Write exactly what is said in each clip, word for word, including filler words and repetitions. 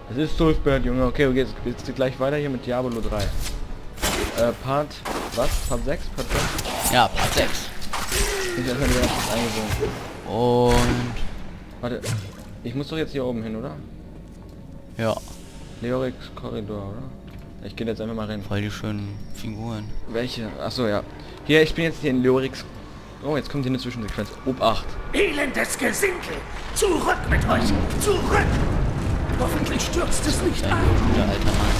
Es ist durchbehört, Junge. Okay, okay, jetzt geht's gleich weiter hier mit Diablo drei. Äh, Part... Was? Part sechs? Part sechs? Ja, Part sechs. Ich erstmal wieder eingewohnt. Und... Warte. Ich muss doch jetzt hier oben hin, oder? Ja. Leorix Korridor, oder? Ich gehe jetzt einfach mal rein. Voll die schönen Figuren. Welche? Achso, ja. Hier, ich bin jetzt hier in Leorix... Oh, jetzt kommt hier eine Zwischensequenz. Obacht. Elendes Gesinkel! Zurück mit euch! Zurück! Hoffentlich stürzt es nicht Ein ein. guter alter Mann.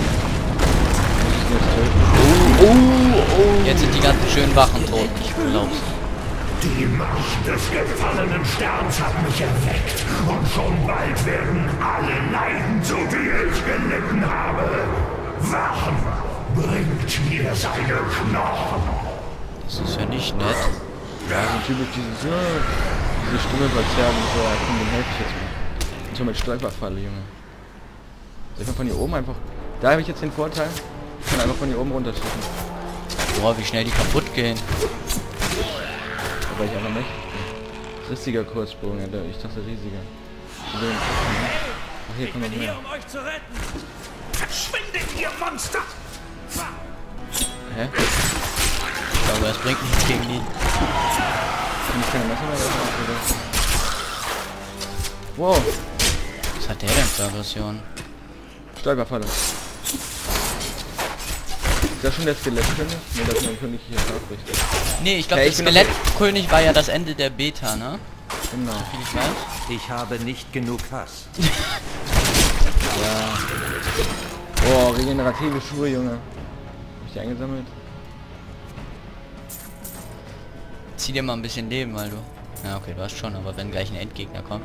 Oh, oh, oh. Jetzt sind die ganzen schönen Wachen tot. Ich glaub's. Die Macht des gefallenen Sterns hat mich erweckt. Und schon bald werden alle leiden, so wie ich gelitten habe. Wachen, bringt mir seine Knochen. Das ist ja nicht nett. Ja, so typisch dieses... Ja, diese Stimme verzerren und so. Ja, komm, den helfe ich jetzt mal. Und so mit Stolperfalle, Junge. Soll ich mal von hier oben einfach... Da habe ich jetzt den Vorteil. Ich kann einfach von hier oben runterschießen. Boah, wie schnell die kaputt gehen. Aber ich einfach mächtig bin. Rissiger Kurzbogen, Alter. Ich dachte riesiger. Ach, hier kommt noch mehr. Um euch zu retten. Verschwindet, ihr Monster! Hä? Ich glaube, es bringt nichts gegen die. Kann ich keine Messer mehr öffnen, oder? Wow. Was hat der denn für Aggression? Stolperfalle. Ist das schon der Skelettkönig? Ne, das ist ein König hier richtig. Nee, ich glaube, Ja, der ich bin Skelettkönig war ja das Ende der Beta, ne? Genau. Wie ich weiß. Ich habe nicht genug Hass. Ja. Boah, regenerative Schuhe, Junge. Hab ich die eingesammelt? Zieh dir mal ein bisschen Leben, weil du... Ja, okay, du hast schon, aber wenn gleich ein Endgegner kommt.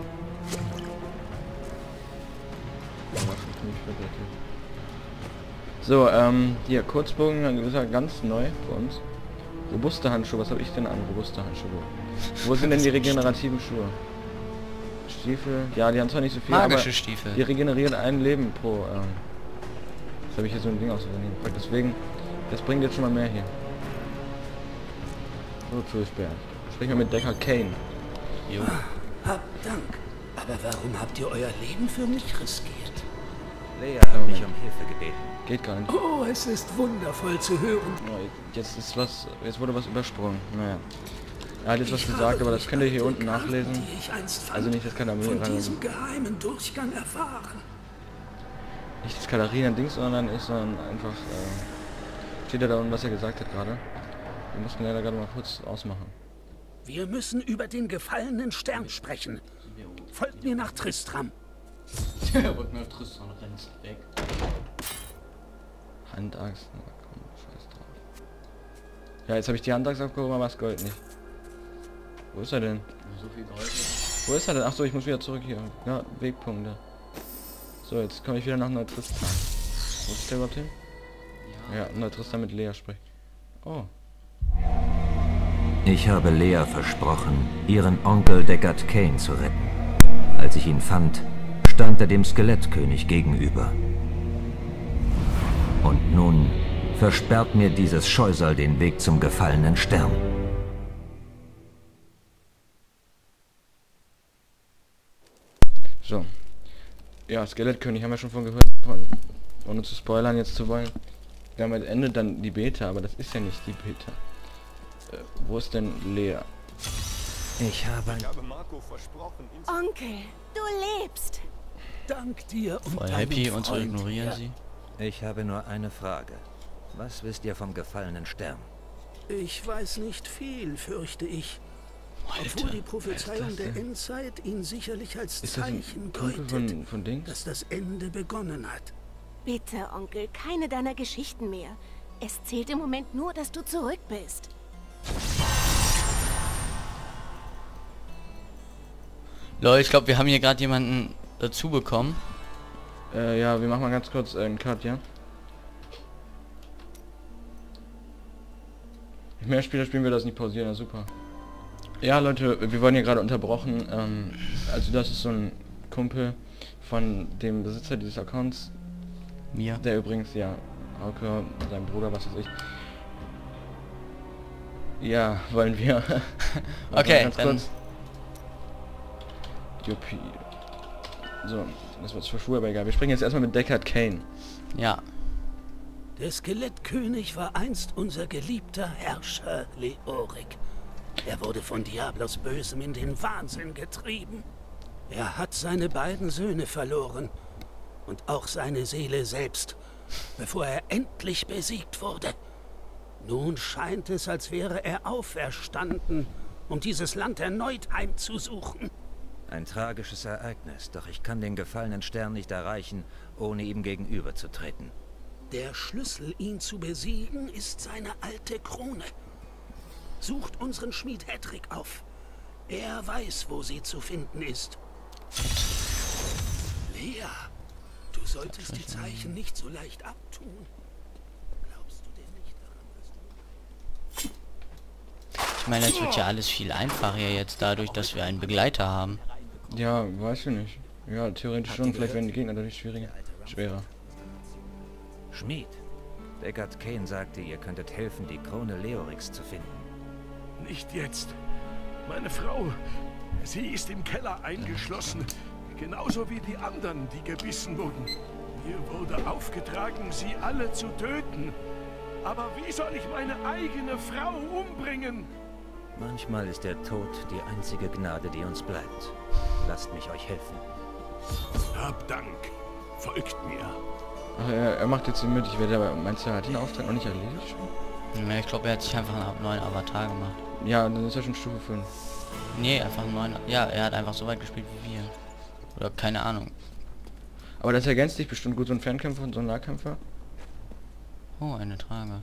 Ja, das ist ziemlich verdächtig. So, ähm, hier, Kurzbogen, ist ja ganz neu für uns. Robuste Handschuhe, was habe ich denn an robuste Handschuhe? Wo sind denn die regenerativen Schuhe? Stiefel, ja, die haben zwar nicht so viel, Magische aber Stiefel. die regenerieren ein Leben pro, ähm, jetzt habe ich hier so ein Ding ausübernehmen. Deswegen, das bringt jetzt schon mal mehr hier. So, Tulsberg. Sprich mal mit Decker Kane. Jo. Habt Dank. Aber warum habt ihr euer Leben für mich riskiert? Lea hat mich um Hilfe gebeten. Geht gar nicht. Oh, es ist wundervoll zu hören. Oh, jetzt ist was, jetzt wurde was übersprungen. Naja. Er hat jetzt was gesagt, aber das könnt ihr hier unten nachlesen. Die ich einst fand, Also nicht das Katharina, von diesem geheimen Durchgang erfahren. nicht das Katharina-Dings, sondern ist dann einfach, äh, steht da unten, was er gesagt hat gerade. Wir mussten leider gerade mal kurz ausmachen. Wir müssen über den gefallenen Stern sprechen. Folgt mir nach Tristram. Rück mir auf Tristan und rennst weg. Handachsen, komm, scheiß drauf. Ja, jetzt habe ich die Handachsen aufgehoben, aber das Gold nicht. Wo ist er denn? So viel Gold. Wo ist er denn? Achso, ich muss wieder zurück hier. Ja, Wegpunkte. So, jetzt komme ich wieder nach Neutristan. Wo ist der überhaupt hin? Ja, ja Neutristan mit Lea spricht. Oh. Ich habe Lea versprochen, ihren Onkel Deckard Kane zu retten. Als ich ihn fand, stand er dem Skelettkönig gegenüber. Und nun versperrt mir dieses Scheusal den Weg zum gefallenen Stern. So. Ja, Skelettkönig haben wir schon von gehört, von, ohne zu spoilern jetzt zu wollen. Damit endet dann die Beta, aber das ist ja nicht die Beta. Äh, wo ist denn Lea? Ich habe... Ich habe Marco versprochen, ihn zu Onkel, du lebst. Dank dir und Voll deinem happy und so Freund. ignorieren Ja, sie. Ich habe nur eine Frage. Was wisst ihr vom gefallenen Stern? Ich weiß nicht viel, fürchte ich. Obwohl die Prophezeiung der Endzeit ihn sicherlich als Ist das ein Zeichen Kumpel deutet, von, von Dings? dass das Ende begonnen hat. Bitte, Onkel, keine deiner Geschichten mehr. Es zählt im Moment nur, dass du zurück bist. Leute, ich glaube, wir haben hier gerade jemanden dazu bekommen. Äh, ja, wir machen mal ganz kurz äh, einen Cut, ja? Mehr Spieler spielen wir das nicht pausieren, ja super. Ja Leute, wir wurden hier gerade unterbrochen. Ähm, also das ist so ein Kumpel von dem Besitzer dieses Accounts. Mir. Der übrigens, ja, Hauke, sein Bruder, was weiß ich. Ja, wollen wir. Warte Okay, ganz dann... kurz. Juppie. So, das war zwar schwul, aber egal. Wir sprechen jetzt erstmal mit Deckard Cain. Ja. Der Skelettkönig war einst unser geliebter Herrscher, Leorik. Er wurde von Diablos Bösem in den Wahnsinn getrieben. Er hat seine beiden Söhne verloren und auch seine Seele selbst, bevor er endlich besiegt wurde. Nun scheint es, als wäre er auferstanden, um dieses Land erneut heimzusuchen. Ein tragisches Ereignis, doch ich kann den gefallenen Stern nicht erreichen, ohne ihm gegenüberzutreten. Der Schlüssel, ihn zu besiegen, ist seine alte Krone. Sucht unseren Schmied Hedrick auf. Er weiß, wo sie zu finden ist. Lea, du solltest die Zeichen nicht so leicht abtun. Glaubst du denn nicht daran, was du... Ich meine, es wird ja alles viel einfacher jetzt dadurch, dass wir einen Begleiter haben. Ja, weiß ich nicht. Ja, theoretisch schon. Vielleicht werden die Gegner dadurch schwieriger. Schwerer. Schmied, Deckard Cain sagte, ihr könntet helfen, die Krone Leoriks zu finden. Nicht jetzt. Meine Frau, sie ist im Keller eingeschlossen. Genauso wie die anderen, die gebissen wurden. Mir wurde aufgetragen, sie alle zu töten. Aber wie soll ich meine eigene Frau umbringen? Manchmal ist der Tod die einzige Gnade, die uns bleibt. Lasst mich euch helfen. Hab Dank. Folgt mir. Ach, er, er macht jetzt den mit. Ich werde aber... Meinst du, er hat den Auftrag noch nicht erledigt schon? Ja, ich glaube, er hat sich einfach einen neuen Avatar gemacht. Ja, dann ist er schon Stufe fünf. Nee, einfach einen neuen... Ja, er hat einfach so weit gespielt wie wir. Oder keine Ahnung. Aber das ergänzt dich bestimmt gut, so ein Fernkämpfer und so ein Nahkämpfer. Oh, eine Trage.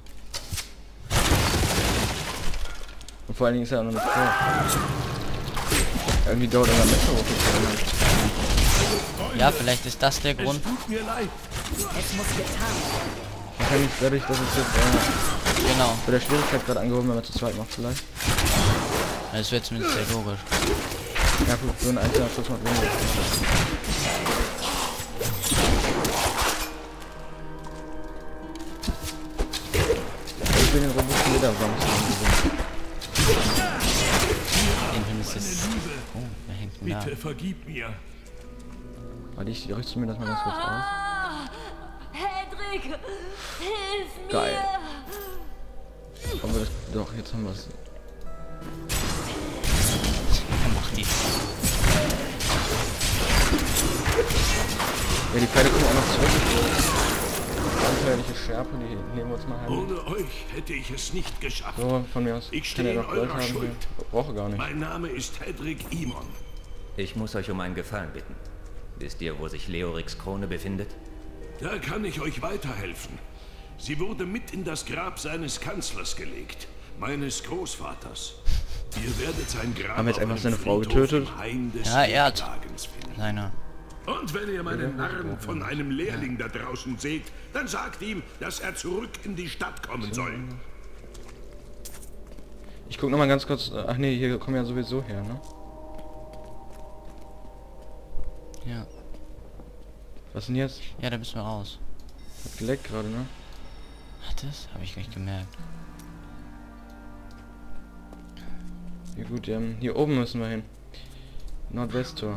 Und vor allen Dingen ist er auch noch eine Frau. Irgendwie dauert er mal Messer hoch. Ja, vielleicht ist das der Grund. Tut mir leid. Es muss getan werden. Wahrscheinlich dadurch, dass es jetzt äh, Genau. bei der Schwierigkeit gerade angehoben, wenn man zu zweit macht vielleicht. Das wird zumindest sehr logisch. Ja gut, so ein einzelner Schuss macht weniger. Ich will den robusten Lederwams haben. Den findest du. Oh, wer hängt denn da? Bitte vergib mir. Warte, ich richte mir das mal ganz kurz aus. Hedrick, hilf mir! Geil. Aber das, doch, jetzt haben wir es. Mach die. Ja, die Pfeile kommen auch noch zurück. Abenteuerliche Schärpe, die nehmen wir uns mal heim. Ohne euch hätte ich es nicht geschafft. So, von mir aus. Ich Kann ja stehe in doch Gold eurer haben Schuld. hier. Brauche gar nicht. Mein Name ist Hedrick Imon. Ich muss euch um einen Gefallen bitten. Wisst ihr, wo sich Leoriks Krone befindet? Da kann ich euch weiterhelfen. Sie wurde mit in das Grab seines Kanzlers gelegt, meines Großvaters. Ihr werdet sein Grab Haben wir jetzt auf einfach einem seine Frau Friedhof getötet? im Hain des Ja, er hat Jagdwagens finden. seine. Und wenn ihr meinen Narren von einem Lehrling da draußen seht, dann sagt ihm, dass er zurück in die Stadt kommen soll. Ich guck noch mal ganz kurz. Ach nee, hier kommen ja sowieso her, ne? Ja. Was denn jetzt? Ja, da müssen wir raus. Hat geleckt gerade, ne? Hat das? Habe ich nicht gemerkt. Ja gut, ähm, hier oben müssen wir hin. Nordwesttor.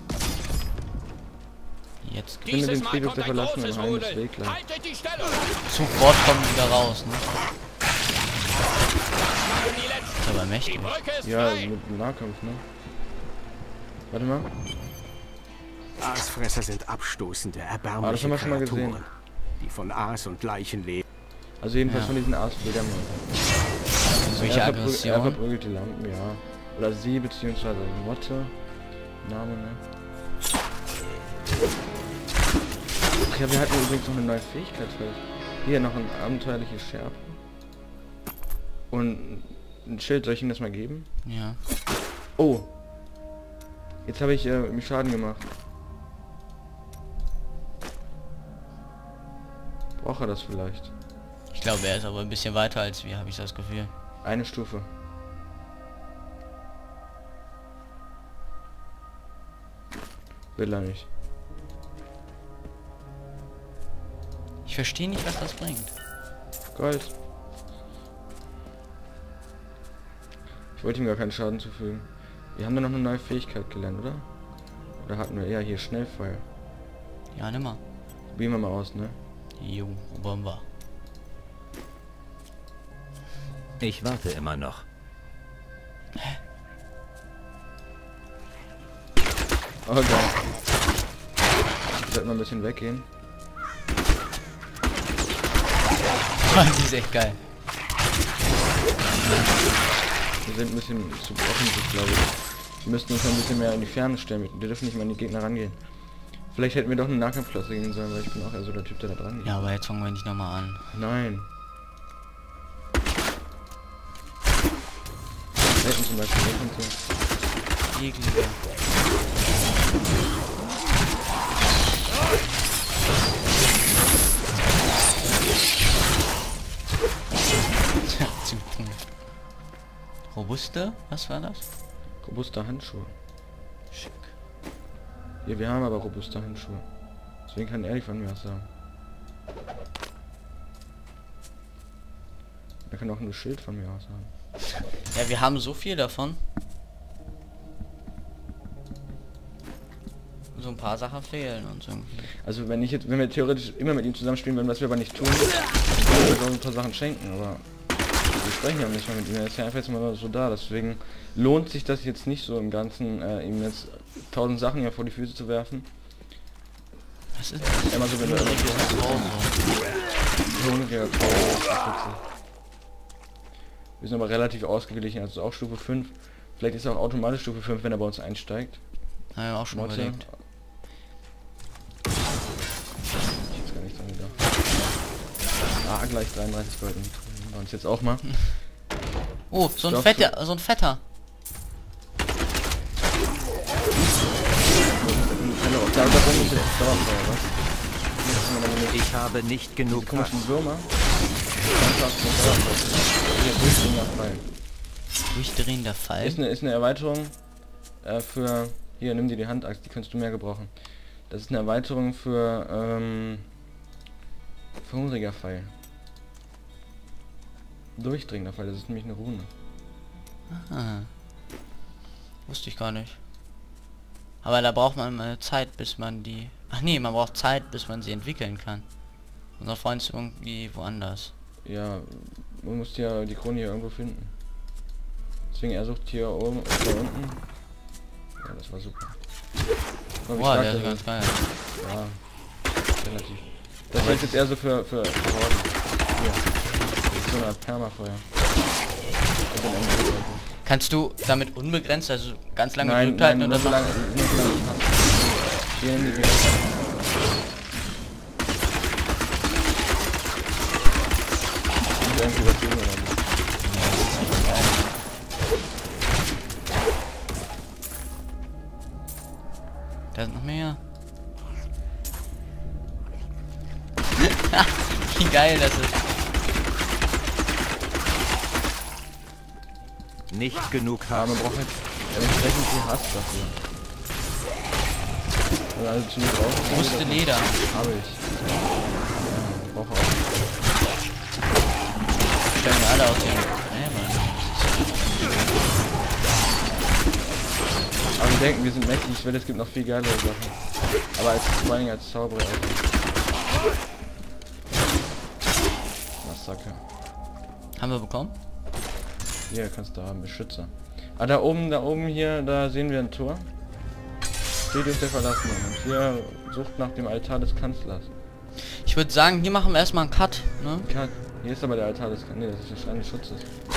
Jetzt Ich finde den Friedhof der verlassenen Heim des Wegler. sofort kommen wir wieder raus, ne? Ist aber mächtig. Ja, mit Nahkampf, ne? Warte mal. Aasfresser sind abstoßende, Ah, das erbärmliche haben wir schon mal gesehen. Kreaturen, die von Aas und Leichen leben. Also jedenfalls Ja. von diesen Aasfliegern. Solche Er, verprü er Aggression. verprügelt die Lampen, ja. Oder sie, beziehungsweise Motte. Name, ne? Ach ja, wir hatten übrigens noch eine neue Fähigkeit. Hier noch ein abenteuerliche Schärpe. Und ein Schild, soll ich Ihnen das mal geben? Ja. Oh! Jetzt habe ich äh, mir Schaden gemacht. Braucht er das vielleicht? Ich glaube, er ist aber ein bisschen weiter als wir, habe ich das Gefühl. Eine Stufe. Will er nicht. Ich verstehe nicht, was das bringt. Gold. Ich wollte ihm gar keinen Schaden zufügen. Wir haben da noch eine neue Fähigkeit gelernt, oder? Oder hatten wir? Ja, hier Schnellfeuer. Ja, nimm mal. Probieren wir mal aus, ne? Jo, Bomber. Ich warte immer noch. Oh, geil. Sollten wir ein bisschen weggehen. Das ist echt geil. Wir sind ein bisschen zu offensichtlich, glaube ich. Wir müssten uns noch ein bisschen mehr in die Ferne stellen. Wir dürfen nicht mal an die Gegner rangehen. Vielleicht hätten wir doch eine Nahkampfklasse gehen sollen, weil ich bin auch eher so der Typ, der da dran geht. Ja, aber jetzt fangen wir nicht nochmal an. Nein. Selten zum Beispiel. Selten so. Eklige. Robuste? Was war das? Robuste Handschuhe. Schick. Ja, wir haben aber robuste Handschuhe. Deswegen kann er die von mir aus sagen. Er kann auch ein Schild von mir aus sagen. Ja, wir haben so viel davon. So ein paar Sachen fehlen uns irgendwie. Also wenn ich jetzt, wenn wir theoretisch immer mit ihm zusammenspielen würden, was wir aber nicht tun, dann würden wir uns auch ein paar Sachen schenken, aber wir sprechen ja nicht mal mit ihm, er ist ja einfach jetzt mal so da, deswegen lohnt sich das jetzt nicht so im Ganzen, äh, ihm jetzt tausend Sachen ja vor die Füße zu werfen. Was ist das? Immer so, wenn du hungriger Traum. Wir sind aber relativ ausgeglichen, also auch Stufe fünf. Vielleicht ist er auch automatisch Stufe fünf, wenn er bei uns einsteigt. Haben wir auch schon Motte. überlegt. Ich jetzt gar nicht dran gedacht. Ah, gleich dreiunddreißig Gold. Bei uns jetzt auch mal. Oh, so ein Doch, fetter, so ein fetter. Ich habe nicht genug Kraft. Komischen Würmer. Durchdrehender Fall. Ist eine, ist eine Erweiterung äh, für... Hier, nimm dir die Handaxt, die kannst du mehr gebrauchen. Das ist eine Erweiterung für... Ähm, für hungriger Pfeil. Durchdringender Pfeil, das ist nämlich eine Rune. Ah. Wusste ich gar nicht. Aber da braucht man mal Zeit, bis man die... Ach nee, man braucht Zeit, bis man sie entwickeln kann. Unser Freund ist irgendwie woanders. Ja, man muss ja die Krone hier irgendwo finden. Deswegen er sucht hier oben und da unten. Ja, das war super. Oh, Boah, der ist ganz geil. Ja, relativ. Das ist jetzt eher so für für Horden. Hier. So eine Art Permafeuer. Kannst du damit unbegrenzt, also ganz lange Nein, gedrückt halten nein, oder nur so? so lange, nur so lange kannst. Hier in die Welt. Und irgendwie übertrieben oder so. Da sind noch mehr. Wie geil das ist. Nicht genug Aber man Hass. braucht halt entsprechend viel Hass dafür. Also, also ziemlich raus. Robuste Leder. Habe ich. Ja, brauche auch. Stellen wir alle aus dem... Nee, Mann. Aber wir denken, wir sind mächtig. Ich will, es gibt noch viel geilere Sachen. Aber als, vor allem als Zauberer auch. Massaker. Haben wir bekommen? Hier kannst du haben, Beschützer. Ah, da oben, da oben hier, da sehen wir ein Tor. Hier dürft ihr verlassen. Und hier sucht nach dem Altar des Kanzlers. Ich würde sagen, hier machen wir erstmal einen Cut, ne? Kat, hier ist aber der Altar des Kanzlers. Nee, das ist der Stein des Schutzes.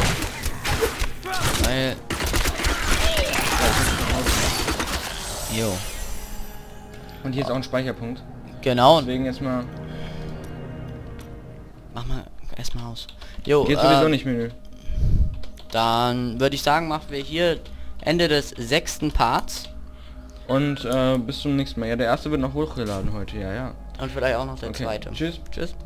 Weil... Jo. Und hier ist auch ein Speicherpunkt. Genau. Deswegen jetzt mal. Mach mal erstmal aus. Jo, Geht sowieso äh, nicht, Menü. Dann würde ich sagen, machen wir hier Ende des sechsten Parts. Und äh, bis zum nächsten Mal. Ja, der erste wird noch hochgeladen heute, ja, ja. Und vielleicht auch noch der Okay. zweite. Tschüss. Tschüss.